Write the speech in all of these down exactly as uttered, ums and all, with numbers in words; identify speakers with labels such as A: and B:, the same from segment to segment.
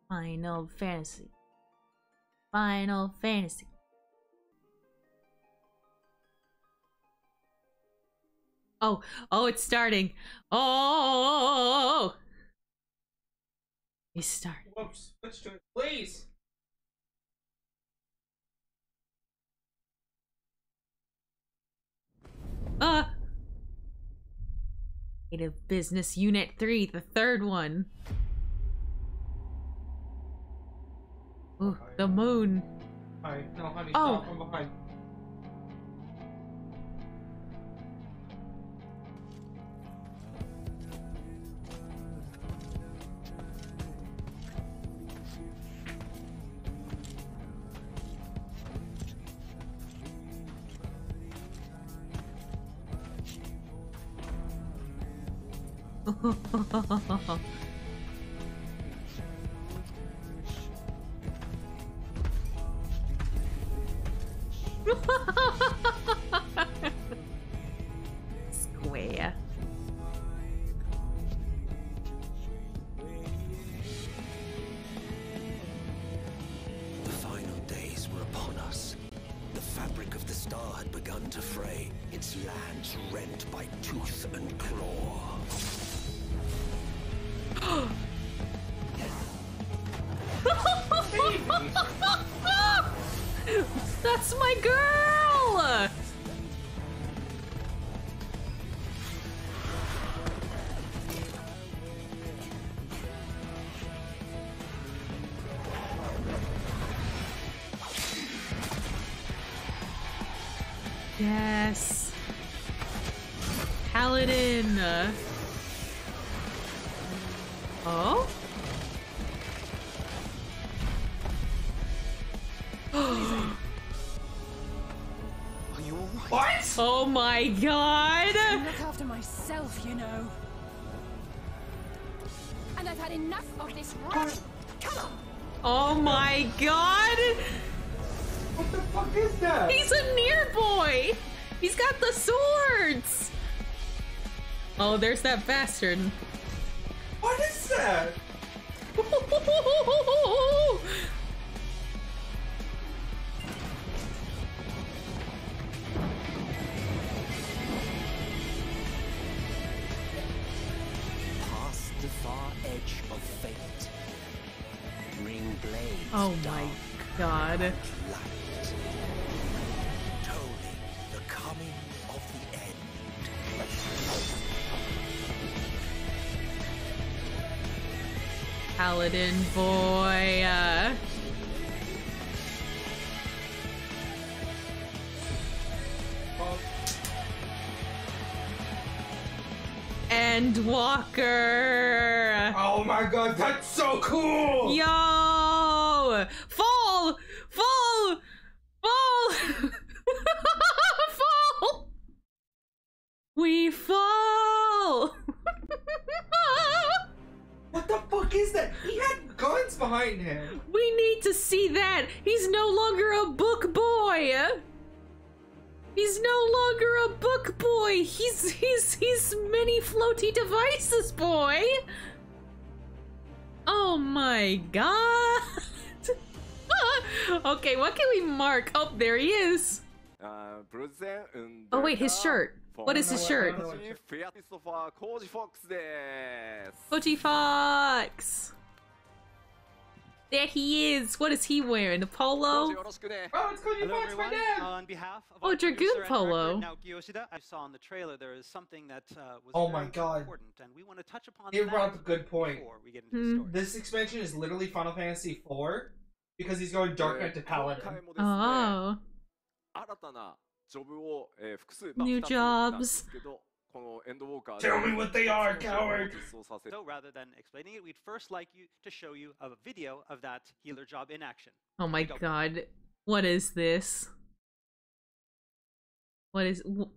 A: Final Fantasy. Final Fantasy. Oh, oh, it's starting. Oh, it's starting.
B: Whoops, switch to it, please.
A: Uh. Creative Business Unit three, the third one. Ooh, the moon.
B: Hi, no, honey,
A: Oh.
B: stop, I'm behind.
A: Square.
C: The final days were upon us. The fabric of the star had begun to fray, its lands rent by tooth and claw.
A: That's my girl! Yes. Paladin. Oh?
C: Are you all right?
B: What?
A: Oh my god!
D: Look after myself, you know. And I've had enough of this rot. Come on.
A: Oh my god!
B: What the fuck is that?
A: He's a near boy! He's got the swords! Oh, there's that bastard.
B: What is that?
C: Past the far edge of fate. Ring blades.
A: Oh my
C: dark
A: god.
C: light. Tolling the coming of the end.
A: Paladin boy. Uh...
B: Oh,
A: Endwalker.
B: oh my god, that's so cool!
A: Yo! Fall! Fall! Fall! Fall! We fall!
B: What the fuck is that? He had guns behind him.
A: We need to see that! He's no longer a book boy! He's no longer a book boy! He's he's he's many floaty devices boy! Oh my god! Okay, what can we mark? Oh, there he is! Oh wait, his shirt. What is his shirt? Koji Fox! There he is! What is he wearing? A polo?
B: Oh, it's Cody
E: Hello,
B: Fox, my
E: everyone.
B: dad!
E: On behalf of
A: Oh,
E: our
A: Dragoon
E: producer and
A: polo.
E: director, Naoki Yoshida, I saw in the trailer there is something that uh, was
B: Oh
E: very
B: my God.
E: important, and we want to touch upon
B: You
E: that
B: brought up a good point.
E: before we get into
A: Hmm.
E: the story.
B: This expansion is literally Final Fantasy four because he's going Dark Knight to Paladin.
A: Oh. New jobs.
B: Tell me what they are, coward!
E: So rather than explaining it, we'd first like you to show you a video of that healer job in action.
A: Oh my
E: Go.
A: god. What is this? What is... wh-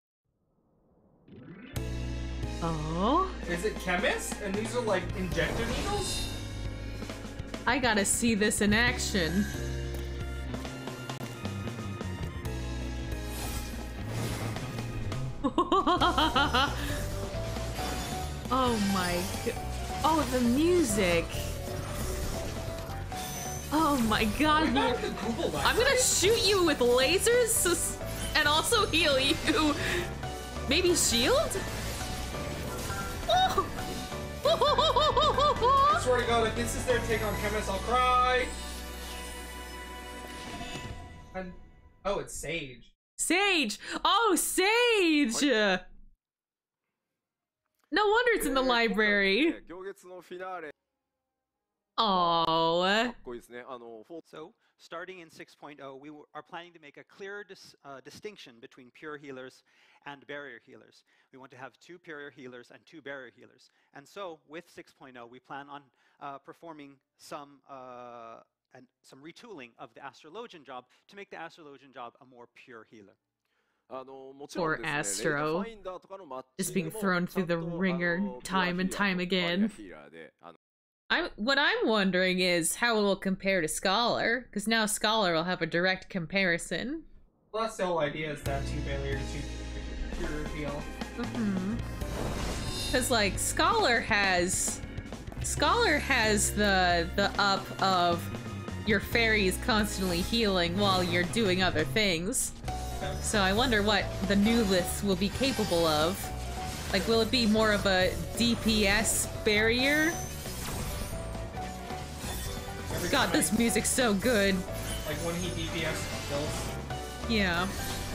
A: Oh?
B: Is it chemist? And these are like injector needles?
A: I gotta see this in action. Oh my god. Oh, the music. Oh my god,
B: What
A: Lord.
B: about the Google
A: I'm gonna shoot you with lasers s- and also heal you. Maybe shield? Oh.
B: I swear to God, if this is their take on Chemist, I'll cry. And oh, it's Sage.
A: Sage! Oh, Sage! No wonder it's in the library.
F: 行月のフィナーレ
A: Oh.
F: かっこいいですね。あの、フォー
E: So, starting in six point oh, we w- are planning to make a clear dis- uh, distinction between pure healers and barrier healers. We want to have two pure healers and two barrier healers. And so, with six point oh, we plan on uh, performing some uh, and some retooling of the Astrologian job to make the Astrologian job a more pure healer.
F: あの、もちろん
A: Poor
F: ですね、レイ
A: Astro.
F: ドファインダーとかのマッチ
A: Just being
F: でも
A: thrown
F: ちゃん
A: through the
F: と
A: ringer
F: あの
A: time and
F: ピュア
A: time
F: ヒーラーとバリア
A: again.
F: ヒーラーで、あの
A: I'm what I'm wondering is how it will compare to Scholar, because now Scholar will have a direct comparison.
B: Well, that's the whole idea, is that two barriers, two pure heal.
A: Mm-hmm. Because like Scholar has, Scholar has the the up of your fairies constantly healing while you're doing other things. So I wonder what the new list will be capable of. Like, will it be more of a D P S barrier?
B: Every
A: God,
B: time
A: this
B: I-
A: music's so good.
B: Like when he D P S kills.
A: Yeah.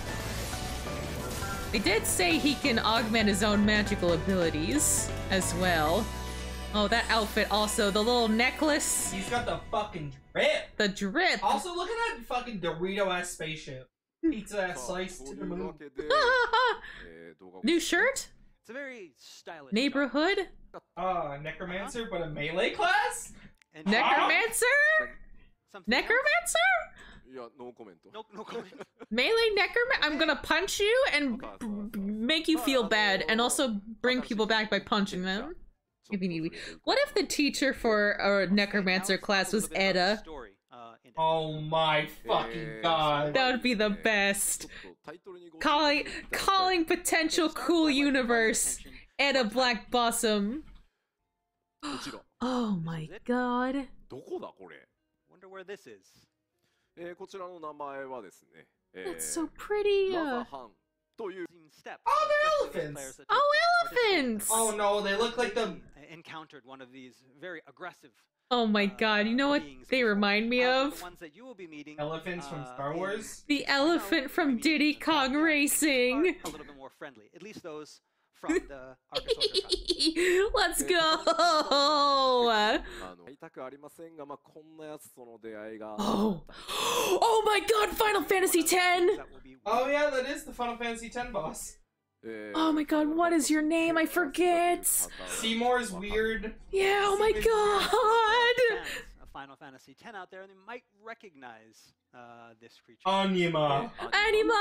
A: They did say he can augment his own magical abilities as well. Oh, that outfit also, the little necklace,
B: He's got the fucking drip.
A: the drip.
B: Also, look at that fucking Dorito-ass spaceship. Pizza ass
F: さあ
B: slice
F: と
B: to
F: い
B: the
F: う
B: moon.
F: わけで、えー動画を
A: New shirt?
E: It's a very stylish job.
A: Neighborhood?
B: Ah, Necromancer, but a melee class?
E: And
A: Necromancer?
E: something else?
A: Necromancer?
F: いや、ノーコメント。
E: No, no comment.
A: Melee necromancer? I'm gonna punch you and b- b- make you feel bad and also bring people back by punching them. If you need. What if the teacher for a necromancer class was Edda?
E: Story, uh, in it.
B: Oh my fucking god.
A: That would be the best.
F: ちょっとタイトルにご
A: Calling,
F: 注目いただきたい
A: calling
E: Okay,
A: potential
E: to start,
A: cool
E: I'd like to draw your
A: universe.
E: attention
A: Edda
E: to
A: Black Blossom.
F: こちら。
A: Oh my god.
F: どこだこれ
E: Wonder where this is.
F: えーこちらの名前はですね、え
A: That's
F: ー
A: so pretty.
F: ラ
A: Uh,
F: ザハンという
E: Step.
B: Oh, they're
E: especially those
B: elephants.
E: players that
A: oh,
E: participate in
A: elephants!
B: Oh no, they look like the.
E: uh, encountered one of these very aggressive
A: Oh my
E: uh,
A: god, you know what
E: beings
A: they
E: before.
A: remind me
E: However,
A: of?
E: the ones that you will be meeting,
B: Elephants from
E: uh,
B: Star
E: in-
B: Wars?
A: The
E: I know
A: elephant
E: you'll
A: from
E: be meeting
A: Diddy
E: in
A: Kong
E: Star Wars,
A: Racing.
E: are a little bit more friendly. At least those from the Arca Social Trust.
A: Let's
F: えー
A: go!
F: あの会いたくありませんが、まあ、こんなやつとの出会いが
A: Oh. Oh my god, Final Fantasy X!
E: That will be
B: Oh yeah, that is the Final Fantasy X boss.
F: えー
A: Oh my god, what is your name? I forget.
B: Seymour's weird.
A: Yeah, oh my
E: fans
A: god!
E: of Final Fantasy X out there, and they might recognize uh, this creature.
B: Anima.
A: Anima!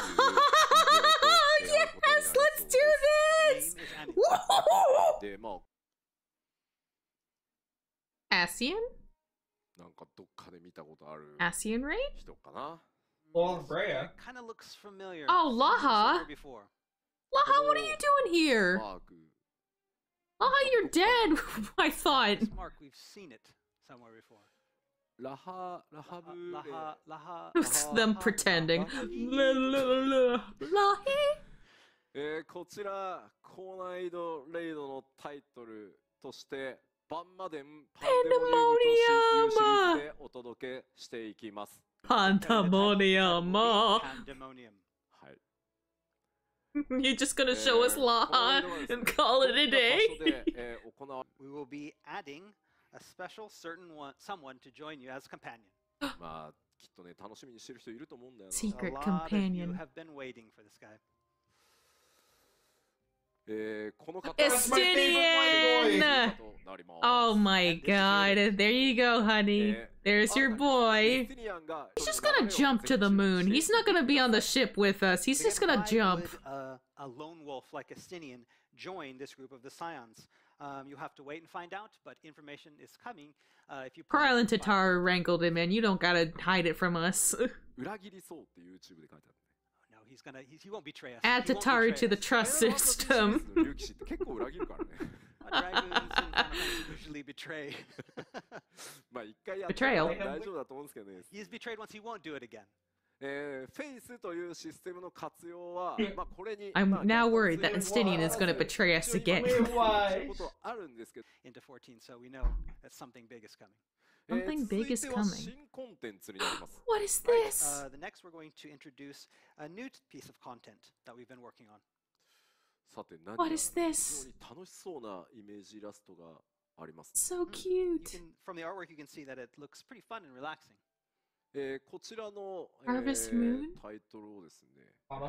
A: Yes, let's do
E: His
A: this!
E: name is Anima.
A: Whoa!
F: でまあ
A: Ascian?
F: なんかどっかで見たことある
A: Ascian Raid?
F: 人かな
B: Well, Brea.
E: Kind of looks familiar.
A: Oh,
E: Seen him
A: Laha.
E: somewhere Before.
A: Laha, what are you doing here?
F: マーク
A: Laha, you're dead! I thought.
E: This mark, we've seen it somewhere before.
F: ラハラハブ
E: Uh,
F: レ
E: Laha, Laha.
A: It's them pretending. La, la, la. Lahi?
F: えーこちら高難易度レイドのタイトルとしてバンマデンパンデモニウムというシリーズでお届けしていきます。
A: Pandemonium.
E: Pandemonium.
F: はい。
A: You're just gonna show us
F: えーこの
A: Laha
F: 間はですね
A: and call it a
F: こんな場
A: day?
F: 所で、えー行わ
E: We will be adding a special certain one, someone to join you as companion.
F: まあきっとね楽しみにしてる人いると思うんだよな。
A: See.
E: A
A: Secret
E: lot of you
A: companion.
E: have been waiting for this guy.
F: えーこの方
B: That's my favorite white
A: Estidian!
F: となります。
A: Oh my god. There you go, honey. There's your boy. He's just gonna jump to the moon. He's not gonna be on the ship with us. He's
E: To
A: just
E: get
A: gonna
E: why
A: jump.
E: would a, a lone wolf like Estinian join this group of the Scions? Um, you have to wait and find out, but information is coming. Uh, if you put
A: Karl and
E: find-
A: Tataru wrangled him, and you don't gotta hide it from us.
F: 裏切りそうって YouTube で書いてあるね。
E: No, he's gonna. He's, he won't betray us.
A: Add
E: He won't
A: Tataru
E: betray
A: to the
E: us.
A: trust
F: ファイナルファンタジーシリー
A: system.
F: ズの竜騎士って結構裏切るからね。
E: Uh, Dragons and Final Fantasy usually betray.
F: まあ一回やったら
A: Betrayal
F: 大丈夫だと思うんですけどね。
E: He's betrayed once, he won't do it again.
F: えー、フェイスというシステムの活用は、まあこれに、
A: I'm
F: まあ
A: now worried that
F: キャラクター
A: Estinian is gonna betray us
F: 一応今
A: again.
F: までそういうことあるんですけど、
E: Into fourteen, so we know that something big is coming.
F: えー
A: Something big is
F: 続いては
A: coming.
F: 新コンテンツになります。
A: What is
E: Right,
A: this?
E: uh, the next we're going to introduce a new t- piece of content that we've been working on.
F: さて何
A: What
F: や
A: is
F: 非
A: this?
F: 常に楽しそうなイメージイラストがあります。
A: So
E: You
A: cute.
E: can, from the artwork, you can see that it looks pretty fun and relaxing.
F: えーこちらの、え
A: Harvest
F: ー
A: Moon?
F: タイトルをですね、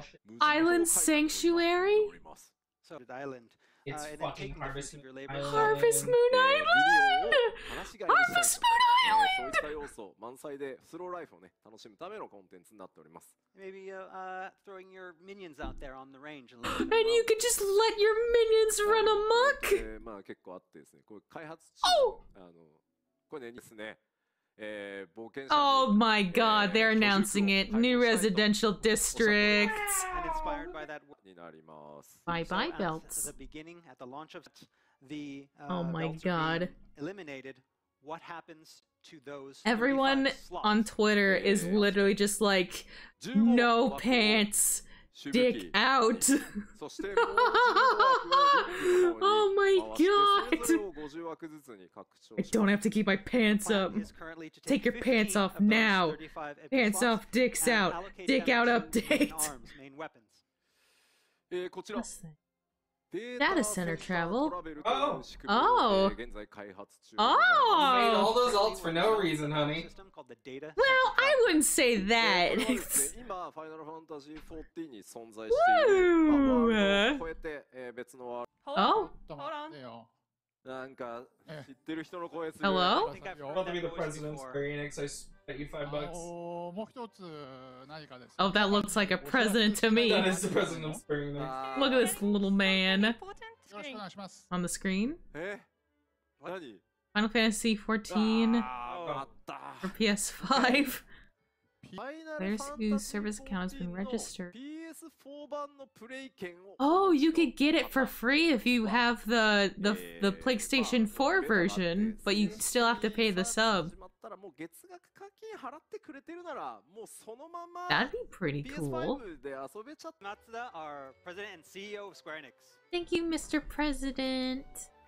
A: Island Sanctuary?
E: So, the island.
B: It's
E: uh, and then
B: fucking
E: taking the fruits
B: Harvest
E: of your
B: Moon
E: labor.
B: Island.
A: Harvest Moon
F: えー
A: Island!
F: ミニオンを放し飼いにしたり
A: Harvest
F: とか、
A: Moon
F: えーそういった要素満載でスローライフをね楽しむためのコンテンツになっております。
E: Maybe uh, uh, throwing your minions out there on the range and letting them
A: And you
E: roam.
A: could just let your minions run
F: あの
A: amok!
F: えーまあ結構あってですね、これ開発チーム、あのこれねですね、えー冒険者に
A: Oh my god, they're
F: えー
A: announcing
F: 居
A: it.
F: 住区を
A: New
F: 開放したいと
A: residential district.
E: And inspired by that work.
F: になります。
A: Bye
E: So
A: bye
E: at
A: belts.
E: the beginning, at the launch of it, the uh,
A: Oh my
E: belts are being
A: god.
E: eliminated. What happens to those
A: Everyone
E: thirty-five slots?
A: on Twitter is
F: Yeah.
A: literally just like,
F: じゅうご
A: no
F: 枠を
A: pants,
F: 守備
A: dick
F: 機
A: out.
F: そしてもうじゅうご枠をリングの方
A: Oh
F: に
A: my
F: 回して、
A: god.
F: それぞれをごじゅう枠ずつに拡張
A: I
F: し
A: don't
F: ます。
A: have to keep my pants
E: Plan
A: up.
E: is currently to
A: Take your pants
E: fifteen
A: off
E: of those
A: now.
E: thirty-five empty
A: Pants
E: slots
A: off, dicks
E: and
A: out.
E: allocate
A: Dick
E: them
A: out
E: to
A: update.
E: main arms, main weapons.
F: えーこちら
A: What's that?
F: デー
A: Data
F: タ
A: center
F: センター
A: travel?
F: トラベルという仕組みを、
A: Oh.
F: えー現在開発中でございます。
B: Made all
A: Oh!
B: those alts for no reason, honey.
E: System called the Data
A: Well,
E: Center
A: I wouldn't say
F: えーこ
A: that.
F: れはですね、今、ファイナルファンタジーフォーティーンに存在している、まあ、ワールドを超えて、えー別のワー
A: Oh,
G: ちょっと待ってよ。
F: ルド、なんか
G: え
F: 知ってる人の声する。
A: Hello?
E: I think I've
B: I'm
E: heard
B: about to be
E: that
B: the
E: voice
B: president of
E: before.
B: Square Enix. I s- bet you
G: あ
B: five bucks.
G: のもう一つ何かですね。
A: Oh, that looks like a president to me.
B: That is the president of Square Enix.
F: あー
A: Look at this little man
G: よろしくお願いします。
A: on the screen.
F: え何
A: Final Fantasy fourteen
F: あー、あった
A: for P S five.
F: ファイナル
A: Players
F: ファンタジー
A: whose service account has been
F: フォーティーンの
A: registered.
F: ピーエスフォー 版のプレイ券を
A: Oh, you could get it for free if you have the the the PlayStation four version, but you still have to pay the sub.
F: 始まったらもう月額課金払ってくれてるならもうそのまま
A: That'd be pretty
F: ピーエス
A: cool.
F: ファイブ で遊べちゃった。
E: Matsuda, our president and C E O of Square Enix.
A: Thank you, Mister President.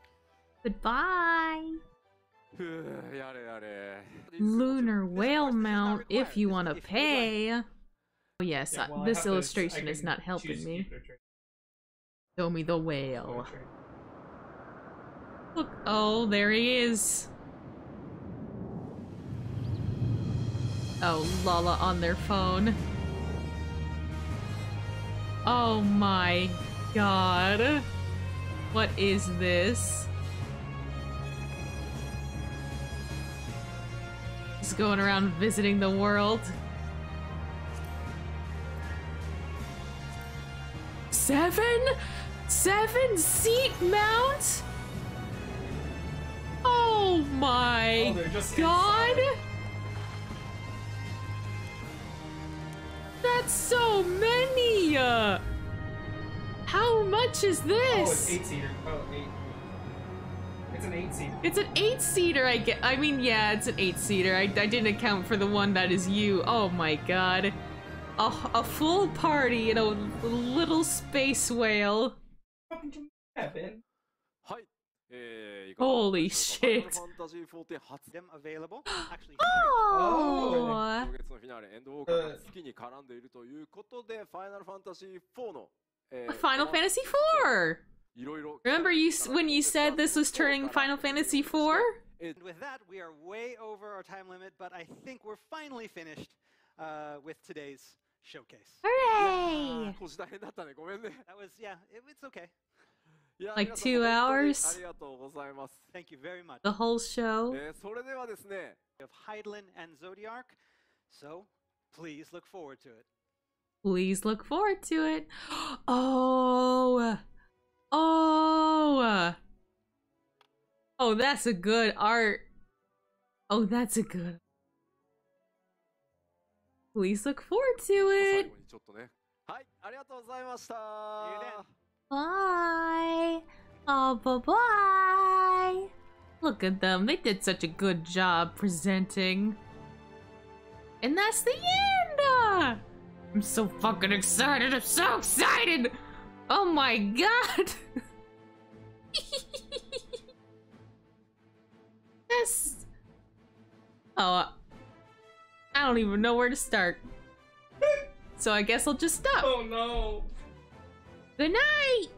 A: Goodbye.
F: ふうやれやれ。
A: Lunar whale
E: course, this is not
A: mount
E: required.
A: if you
E: This is
A: want to
E: if you would
A: pay. Oh, yes,
B: Yeah,
A: uh,
B: well, I
A: this
B: have to-
A: illustration
B: I
A: is
B: can
A: not helping
B: choose to
A: me.
B: keep it or trade.
A: Show me the
B: Oh,
A: whale.
B: trade.
A: Look, oh, there he is. Oh, Lala on their phone. Oh my god. What is this? Just going around visiting the world. Seven? Seven seat mount? Oh my
B: Oh, they're just
A: god!
B: inside.
A: That's so many! Uh, how much is
B: Oh, it's
A: this?
B: eight seater. Oh, eight. It's an eight seater.
A: It's an eight seater, I get. I mean, yeah, it's an eight seater. I, I didn't account for the one that is you. Oh my god. A, a full party in a little space whale.
B: Welcome to heaven.
F: はい。えー、いかがだった
A: Holy
F: でしょうか
A: shit.
F: ファイナルファンタジーフォーティーン初
E: Them available. Actually,
A: Oh!
F: 今月のフィナーレエンドウォーカーが月に絡んでいるということで、ファイナルファンタジーフォーの、えー
A: Final Fantasy four!
F: いろいろ
A: Remember you s- when you said this was turning Final Fantasy four?
E: and with that, we are way over our time limit, but I think we're finally finished uh, with today's showcase.
A: Hooray!
F: 少し大変だったね。ごめんね。
E: That was, yeah, it, it's okay.
F: いや
A: Like
F: 皆さん
A: two
F: 本当に
A: hours?
F: ありがとうございます。
E: Thank you very much.
A: The whole show?
F: えー、それではですね、
E: Of Hydaelyn and Zodiark, so please look forward to it.
A: Please look forward to it. Oh! Oh! Oh, that's a good art. Oh, that's a good. Please look forward to
F: 最
A: it.
F: 後にちょっとね。はい、ありがとうございました。
E: you then.
A: Bye. Oh, bye bye. Look at them. They did such a good job presenting. And that's the end! Ah! I'm so fucking excited. I'm so excited! Oh my god! Yes. Oh, I don't even know where to start. So I guess I'll just stop.
B: Oh no.
A: Good night!